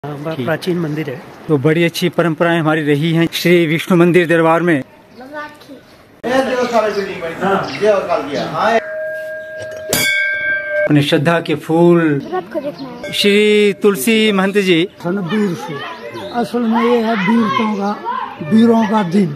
प्राचीन मंदिर है। तो बड़ी अच्छी परंपराएं हमारी रही हैं श्री विष्णु मंदिर दरबार में। अपने श्रद्धा के फूल श्री तुलसी महंत जी। वीर से असल में ये है वीरों का दिन।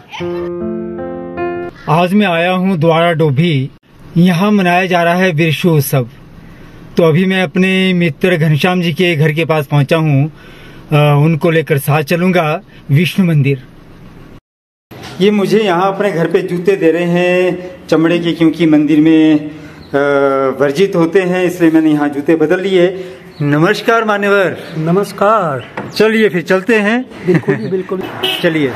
आज मैं आया हूँ द्वारा डोभी, यहाँ मनाया जा रहा है विरशु उत्सव। तो अभी मैं अपने मित्र घनश्याम जी के घर के पास पहुँचा हूँ, उनको लेकर साथ चलूंगा विष्णु मंदिर। ये मुझे यहाँ अपने घर पे जूते दे रहे हैं चमड़े के, क्योंकि मंदिर में वर्जित होते हैं, इसलिए मैंने यहाँ जूते बदल लिए। नमस्कार मान्यवर। नमस्कार। चलिए फिर चलते हैं। बिल्कुल बिल्कुल चलिए।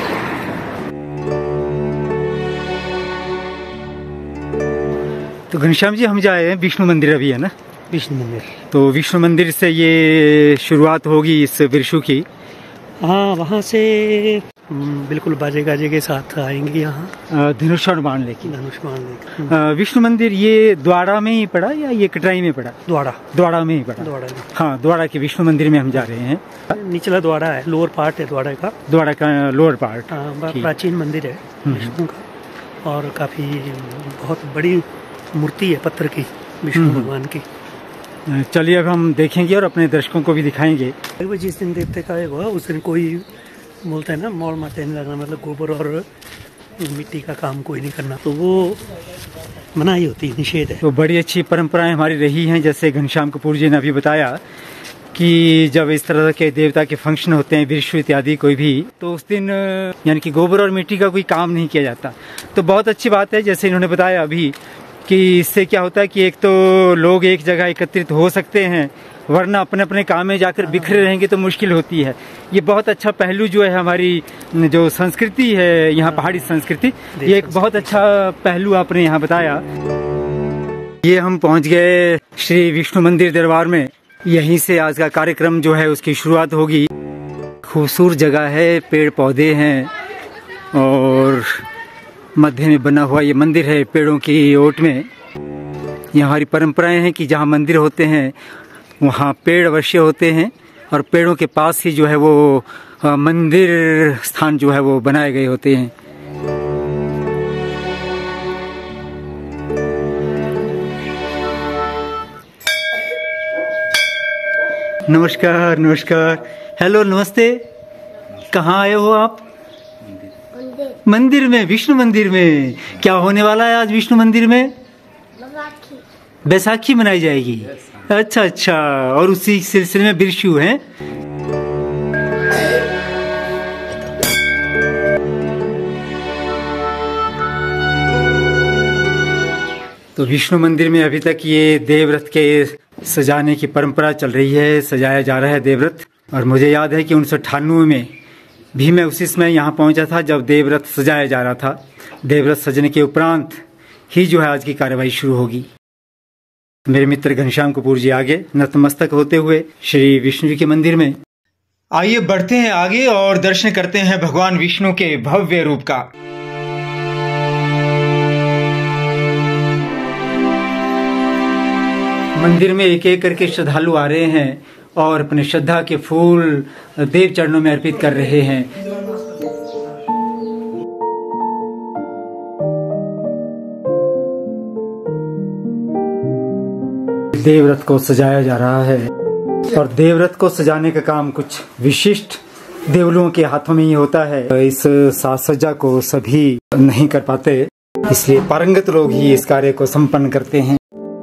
तो घनश्याम जी हम जाए हैं विष्णु मंदिर अभी, है ना? विष्णु मंदिर। तो विष्णु मंदिर से ये शुरुआत होगी इस विरशु की। हाँ, वहाँ से बिल्कुल बाजे गाजे के साथ आएंगे यहाँ। धनुष्बाण बाण लेके। विष्णु मंदिर ये द्वारा में ही पड़ा या ये कटराई में पड़ा? द्वारा में ही पड़ा। द्वारा में। हाँ, द्वारा के विष्णु मंदिर में हम जा रहे हैं। निचला द्वारा है, लोअर पार्ट है द्वारा का लोअर पार्ट। प्राचीन मंदिर है विष्णु का, और काफी बहुत बड़ी मूर्ति है पत्थर की विष्णु भगवान की। चलिए अब हम देखेंगे और अपने दर्शकों को भी दिखाएंगे। जिस दिन देवते का हुआ उस दिन कोई बोलते हैं ना, मौड़ माथे नहीं लगना, मतलब गोबर और मिट्टी का काम कोई नहीं करना, तो वो मनाही होती है, निषेध है। तो बड़ी अच्छी परंपराएं हमारी रही हैं, जैसे घनश्याम कपूर जी ने अभी बताया कि जब इस तरह के देवता के फंक्शन होते हैं, विरशु इत्यादि कोई भी, तो उस दिन यानी कि गोबर और मिट्टी का कोई काम नहीं किया जाता। तो बहुत अच्छी बात है, जैसे इन्होंने बताया अभी कि इससे क्या होता है कि एक तो लोग एक जगह एकत्रित हो सकते हैं, वरना अपने अपने काम में जाकर बिखरे रहेंगे तो मुश्किल होती है। ये बहुत अच्छा पहलू जो है हमारी जो संस्कृति है यहाँ, पहाड़ी संस्कृति, ये एक बहुत अच्छा पहलू आपने यहाँ बताया। ये हम पहुँच गए श्री विष्णु मंदिर दरबार में। यहीं से आज का कार्यक्रम जो है उसकी शुरुआत होगी। खूबसूरत जगह है, पेड़ पौधे हैं और मध्य में बना हुआ ये मंदिर है पेड़ों की ओट में। यहाँ हमारी परंपराएं हैं कि जहाँ मंदिर होते हैं वहाँ पेड़ अवश्य होते हैं, और पेड़ों के पास ही जो है वो मंदिर स्थान जो है वो बनाए गए होते हैं। नमस्कार नमस्कार। हेलो, नमस्ते। कहाँ आए हो आप? मंदिर में, विष्णु मंदिर में। क्या होने वाला है आज विष्णु मंदिर में? बैसाखी मनाई जाएगी। अच्छा अच्छा, और उसी सिलसिले में विरशु है। तो विष्णु मंदिर में अभी तक ये देवरथ के सजाने की परंपरा चल रही है, सजाया जा रहा है देवरथ। और मुझे याद है कि 1998 में भी मैं उसी समय यहाँ पहुँचा था जब देवरथ सजाया जा रहा था। देवरथ सजने के उपरांत ही जो है आज की कार्यवाही शुरू होगी। मेरे मित्र घनश्याम कपूर जी आगे नतमस्तक होते हुए श्री विष्णु जी के मंदिर में। आइए बढ़ते हैं आगे और दर्शन करते हैं भगवान विष्णु के भव्य रूप का। मंदिर में एक एक करके श्रद्धालु आ रहे हैं और अपने श्रद्धा के फूल देव चरणों में अर्पित कर रहे हैं। देवरथ को सजाया जा रहा है, और देवरथ को सजाने का काम कुछ विशिष्ट देवलों के हाथों में ही होता है। इस साज सज्जा को सभी नहीं कर पाते, इसलिए पारंगत लोग ही इस कार्य को संपन्न करते हैं।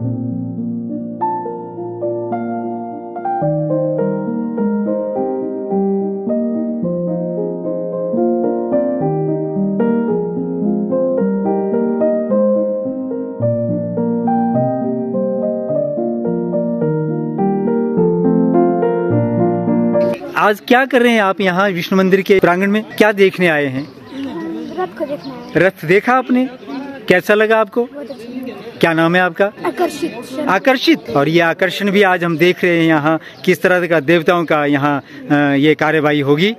आज क्या कर रहे हैं आप यहाँ विष्णु मंदिर के प्रांगण में? क्या देखने आए हैं? रथ को देखना है। रथ देखा आपने? कैसा लगा आपको? क्या नाम है आपका? आकर्षित। आकर्षित। और ये आकर्षण भी आज हम देख रहे हैं यहाँ किस तरह का देवताओं का यहाँ ये कार्यवाही होगी।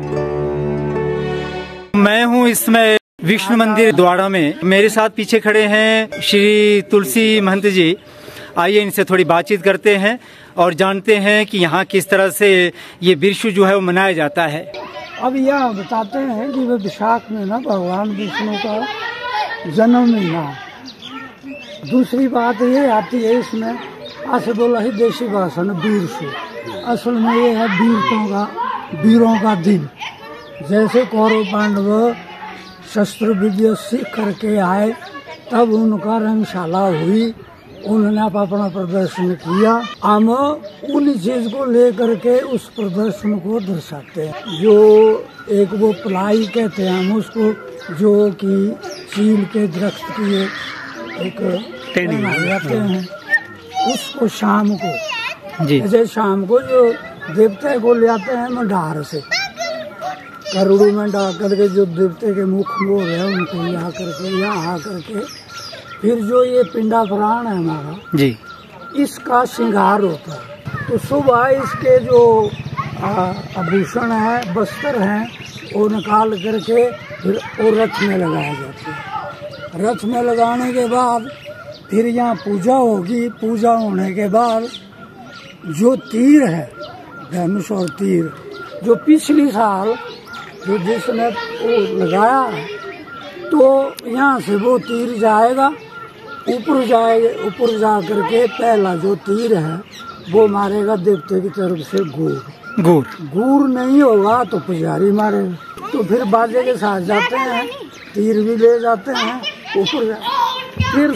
मैं हूँ इसमें विष्णु मंदिर द्वारा में। मेरे साथ पीछे खड़े हैं श्री तुलसी महंत जी। आइए इनसे थोड़ी बातचीत करते हैं और जानते हैं कि यहाँ किस तरह से ये विषु जो है वो मनाया जाता है। अब यहाँ बताते हैं कि वे विशाख में ना भगवान विष्णु का जन्म महीना। दूसरी बात ये आती है इसमें, ऐसे बोला ही देशी भाषा में वीरशु, असल में ये है वीरों का दिन। जैसे कौरव पांडव शस्त्र विद्या सीख करके आए, तब उनका रंगशाला हुई, उन्होंने अपना प्रदर्शन किया। हम उन चीज को लेकर के उस प्रदर्शन को दर्शाते हैं। जो एक वो पलाई कहते हैं हम उसको, जो कि चील के दरख्त की एक जाते हैं, उसको शाम को, जैसे शाम को जो देवते को ले आते हैं मंडार से, करोड़ों में डाल करके जो देवते के मुख मोर है उनको यहाँ करके यहाँ आकर के फिर जो ये पिंडा पुराण है हमारा जी, इसका श्रृंगार होता है। तो सुबह इसके जो आभूषण है, वस्त्र हैं, वो निकाल करके फिर वो रथ में लगाया जाता है। रथ में लगाने के बाद फिर यहाँ पूजा होगी। पूजा होने के बाद जो तीर है, धनुष और तीर, जो पिछली साल जो जिसने वो लगाया है, तो यहाँ से वो तीर जाएगा ऊपर, ऊपर जा करके पहला जो तीर है वो मारेगा देवते की तरफ से गुड़ नहीं होगा तो पुजारी मारेगा। तो फिर बाजे के साथ जाते हैं, तीर भी ले जाते हैं ऊपर। फिर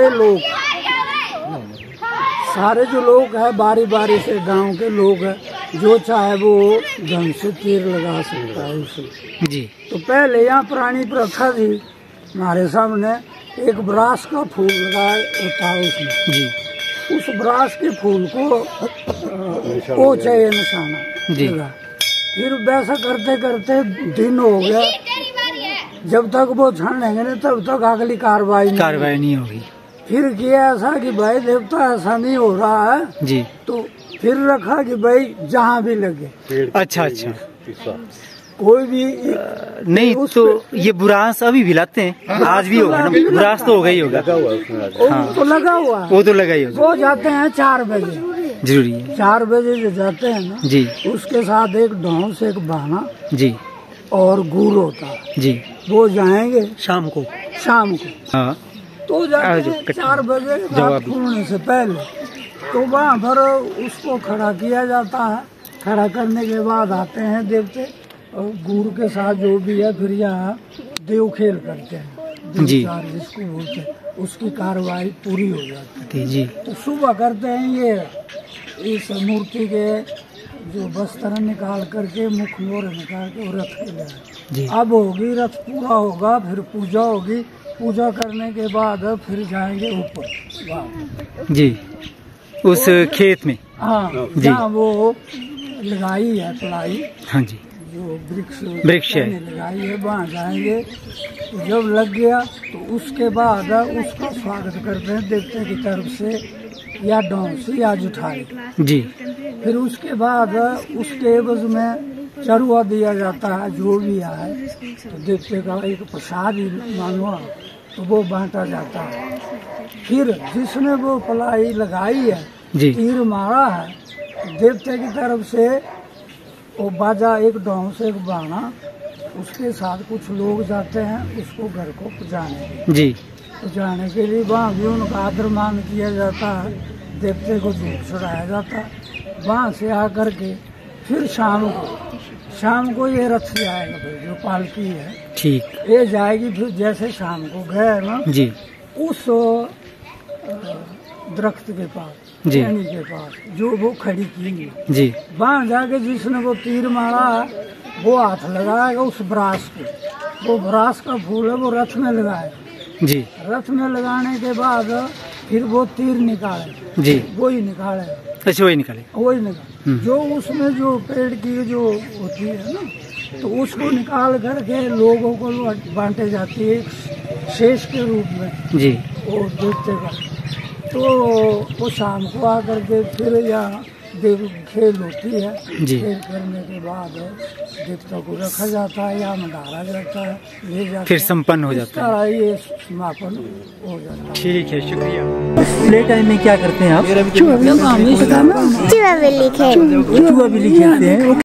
सारे जो लोग हैं बारी बारी से, गांव के लोग हैं, जो चाहे वो ढंग से तीर लगा सकता है उसमें जी। तो पहले यहाँ पुरानी प्रथा थी, हमारे सामने एक ब्रास का फूल लगाया होता है उसमें जी। उस ब्रास के फूल को ओ चाहिए निशाना जी। फिर वैसा करते करते दिन हो गया, जब तक वो छान लेंगे नहीं तब तक अगली कार्रवाई नहीं होगी। फिर किया ऐसा कि भाई देवता ऐसा नहीं हो रहा है जी, तो फिर रखा कि भाई जहाँ भी लगे। अच्छा, कोई भी नहीं तो ये बुरास अभी भी लाते हैं, आज भी होगा ना, बुरास तो होगा ही होगा। हाँ, तो लगा हुआ है, वो तो लगा ही होगा। वो जाते हैं 4 बजे, जरूरी है 4 बजे जो जाते हैं ना जी, उसके साथ एक ढोंस, एक बहाना जी और गुड़ होता है जी। वो जाएंगे शाम को हाँ, तो जाते हैं 4 बजे रात खुलने से पहले। तो वहाँ पर उसको खड़ा किया जाता है। खड़ा करने के बाद आते हैं देवते और गुड़ के साथ जो भी है, फिर यहाँ देव खेल करते हैं जी, जिसको बोलते हैं, उसकी कार्रवाई पूरी हो जाती है जी। तो सुबह करते हैं ये, इस मूर्ति के जो वस्त्र निकाल करके, मुख मोर निकाल के रथ के लिए अब होगी, रथ पूरा होगा, फिर पूजा होगी। पूजा करने के बाद फिर जाएंगे ऊपर जी, उस खेत में। हाँ, जहाँ वो लगाई है पलाई, हाँ जी, जो वृक्ष है लगाई है, वहाँ जाएंगे। तो जब लग गया तो उसके बाद उसका स्वागत करते हैं देवते की तरफ से, या डोंसी या जुठाई जी। फिर उसके बाद उसके एवज में चरुआ दिया जाता है, जो भी आए तो देवते का एक प्रसाद मानो, तो वो बांटा जाता है। फिर जिसने वो पलाई लगाई है, तीर मारा है, तो देवते की तरफ से वो बाजा, एक डोंस, एक बाणा, उसके साथ कुछ लोग जाते हैं उसको घर को पुजाने जी। पुजाने के लिए वहाँ भी उनका आदर मान किया जाता है, देवते को दूध चढ़ाया जाता है। वहाँ से आकर के फिर शाम को ये रथ जाएगा, जो पालकी है ठीक, ये जाएगी। फिर जैसे शाम को गए ना जी, उस दरख्त के पास जी, के पास जो वो खड़ी की जी, वहाँ जाके जिसने वो तीर मारा है वो हाथ लगाएगा उस ब्रास को, वो ब्रास का फूल है वो रथ में लगाएगा जी। रथ में लगाने के बाद फिर वो तीर निकाले जी, वही निकालेगा। अच्छा, वही निकाले जो उसमें जो पेड़ की जो होती है ना, तो उसको निकाल करके लोगों को बांटे जाती है शेष के रूप में जी, वो देवते का। तो वो शाम को आकर के फिर यहाँ देव खेल होती है। जी। खेल करने के बाद देवता को रखा जाता है या मंडारा जाता है, ले जाता फिर है। संपन्न हो जाता है। ये समापन हो जाता है। ठीक है, शुक्रिया। प्ले टाइम में क्या करते हैं आप? चूहा बिल्ली खेल चूहा बिल्ली खेलते हैं।